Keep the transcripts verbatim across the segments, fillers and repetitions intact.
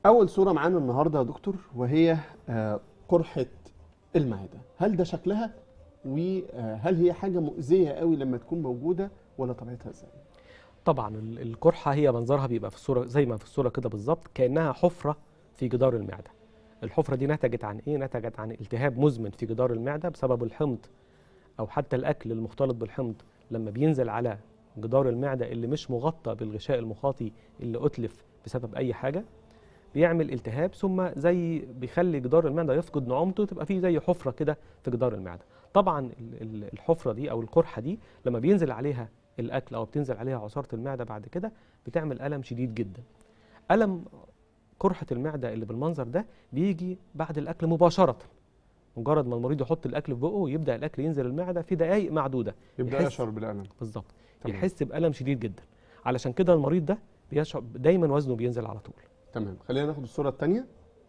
اول صوره معانا النهارده يا دكتور وهي آه، قرحه المعده. هل ده شكلها وهل هي حاجه مؤذيه قوي لما تكون موجوده ولا طبيعتها ازاي؟ طبعا ال- القرحه هي منظرها بيبقى في الصوره زي ما في الصوره كده بالظبط، كانها حفره في جدار المعده. الحفره دي نتجت عن ايه؟ نتجت عن التهاب مزمن في جدار المعده بسبب الحمض او حتى الاكل المختلط بالحمض لما بينزل على جدار المعده اللي مش مغطى بالغشاء المخاطي اللي اتلف بسبب اي حاجه، بيعمل التهاب ثم زي بيخلي جدار المعده يفقد نعومته، تبقى فيه زي حفره كده في جدار المعده. طبعا ال- ال- الحفره دي او القرحه دي لما بينزل عليها الاكل او بتنزل عليها عصاره المعده بعد كده بتعمل الم شديد جدا. الم قرحه المعده اللي بالمنظر ده بيجي بعد الاكل مباشره، مجرد ما المريض يحط الاكل في بقه ويبدا الاكل ينزل المعده في دقائق معدوده يبدا يحس يشعر بالالم. بالظبط، تمام. يحس بالم شديد جدا. علشان كده المريض ده بيشعر دايما وزنه بينزل على طول. تمام، خلينا ناخد الصوره الثانيه.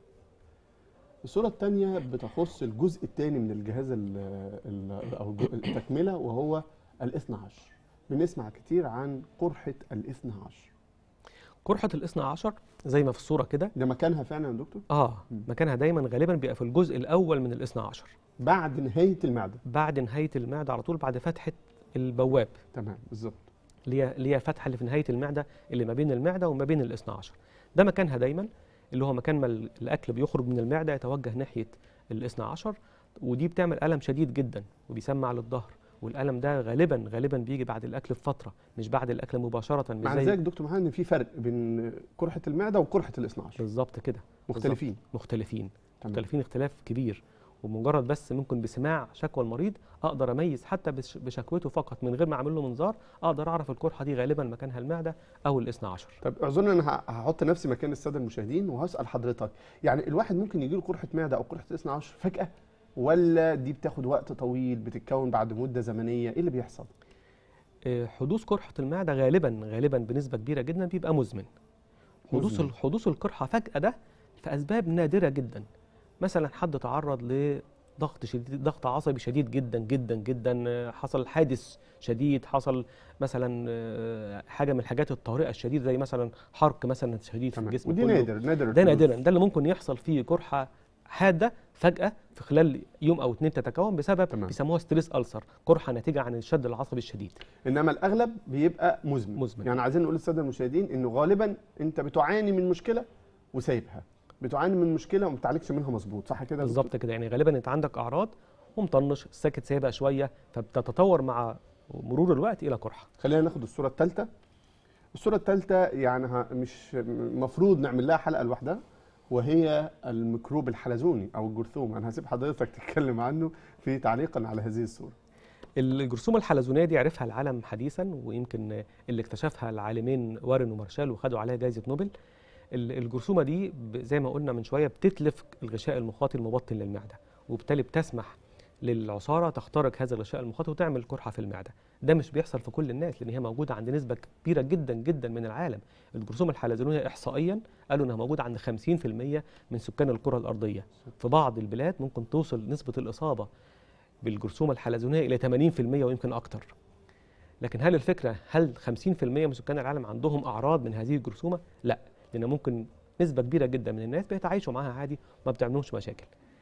الصوره الثانيه بتخص الجزء الثاني من الجهاز ال ال او الج- التكمله وهو الاثنى عشر. بنسمع كتير عن قرحه الاثنى عشر. قرحه الاثنى عشر زي ما في الصوره كده، ده مكانها فعلا يا دكتور؟ اه مم. مكانها دايما غالبا بيبقى في الجزء الاول من الاثنى عشر بعد نهايه المعده. بعد نهايه المعده على طول، بعد فتحه البواب تمام بالظبط. اللي هي اللي هي الفتحه اللي في نهايه المعده اللي ما بين المعده وما بين الاثنى عشر. ده مكانها دايما، اللي هو مكان ما ال- الاكل بيخرج من المعده يتوجه ناحيه الاثنى عشر، ودي بتعمل الم شديد جدا وبيسمع للظهر. والالم ده غالبا غالبا بيجي بعد الاكل بفتره مش بعد الاكل مباشره، مش مع زي ذلك دكتور محمد ان في فرق بين قرحه المعده وقرحه الاثنى عشر. بالظبط كده. مختلفين. بالظبط. مختلفين تمام. مختلفين اختلاف كبير. ومجرد بس ممكن بسماع شكوى المريض اقدر اميز حتى بش- بشكوته فقط من غير ما اعمل له منظار، اقدر اعرف القرحه دي غالبا مكانها المعده او الاثنى عشر. طب اعذرني انا ه- هحط نفسي مكان الساده المشاهدين وهسال حضرتك، يعني الواحد ممكن يجي له قرحه معده او قرحه اثنى عشر فجاه، ولا دي بتاخد وقت طويل بتتكون بعد مده زمنيه؟ ايه اللي بيحصل؟ آه، حدوث قرحه المعده غالبا غالبا بنسبه كبيره جدا بيبقى مزمن. حدوث مزمن. ال- حدوث القرحه فجاه ده في اسباب نادره جدا. مثلا حد تعرض لضغط شديد، ضغط عصبي شديد جدا جدا جدا، آه، حصل حادث شديد، حصل مثلا آه، حاجه من الحاجات الطارئه الشديده زي مثلا حرق مثلا شديد في تمام. الجسم ودي كله. نادر نادر ده الحدوث. نادرا، ده اللي ممكن يحصل فيه قرحه حاده فجاه في خلال يوم او اتنين تتكون بسبب تمام. بيسموها ستريس ألسر، قرحه ناتجه عن الشد العصبي الشديد. انما الاغلب بيبقى مزمن. مزمن. يعني عايزين نقول للساده المشاهدين انه غالبا انت بتعاني من مشكله وسايبها، بتعاني من مشكله وما بتعالجش منها مظبوط، صح كده يا بالظبط دكتور؟ كده، يعني غالبا انت عندك اعراض ومطنش ساكت سايبها شويه، فبتتطور مع مرور الوقت الى قرحه. خلينا ناخد الصوره الثالثه. الصوره الثالثه يعني ه- مش المفروض نعمل لها حلقه لوحدها، وهي الميكروب الحلزوني او الجرثوم. انا هسيب حضرتك تتكلم عنه في تعليقا على هذه الصوره. الجرثومه الحلزونيه دي عرفها العالم حديثا، ويمكن اللي اكتشفها العالمين وارن ومارشال وخدوا عليها جائزه نوبل. ال- الجرثومه دي ب- زي ما قلنا من شويه بتتلف الغشاء المخاطي المبطن للمعده، وبالتالي بتسمح للعصاره تخترق هذا الغشاء المخاطي وتعمل قرحه في المعده. ده مش بيحصل في كل الناس لان هي موجوده عند نسبه كبيره جدا جدا من العالم. الجرثومه الحلزونيه احصائيا قالوا انها موجوده عند خمسين في المية من سكان الكره الارضيه. في بعض البلاد ممكن توصل نسبه الاصابه بالجرثومه الحلزونيه الى ثمانين في المية ويمكن اكتر. لكن هل الفكره هل خمسين في المية من سكان العالم عندهم اعراض من هذه الجرثومه؟ لا، لان ممكن نسبه كبيره جدا من الناس بيتعايشوا معاها عادي وما بتعملهمش مشاكل.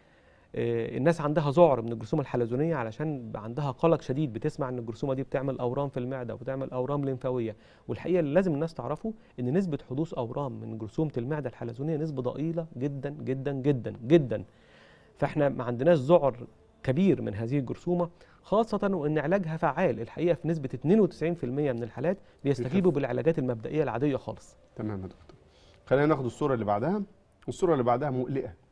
آه، الناس عندها ذعر من الجرثومه الحلزونيه علشان عندها قلق شديد، بتسمع ان الجرثومه دي بتعمل اورام في المعده وبتعمل اورام لمفاويه. والحقيقه اللي لازم الناس تعرفه ان نسبه حدوث اورام من جرثومه المعده الحلزونيه نسبه ضئيله جدا جدا جدا جدا. فاحنا ما عندناش ذعر كبير من هذه الجرثومه، خاصه وان علاجها فعال. الحقيقه في نسبه اثنين وتسعين في المية من الحالات بيستجيبوا بالعلاجات المبدئيه العاديه خالص. تمام يا دكتور. خلينا ناخد الصوره اللي بعدها. الصوره اللي بعدها مقلقه.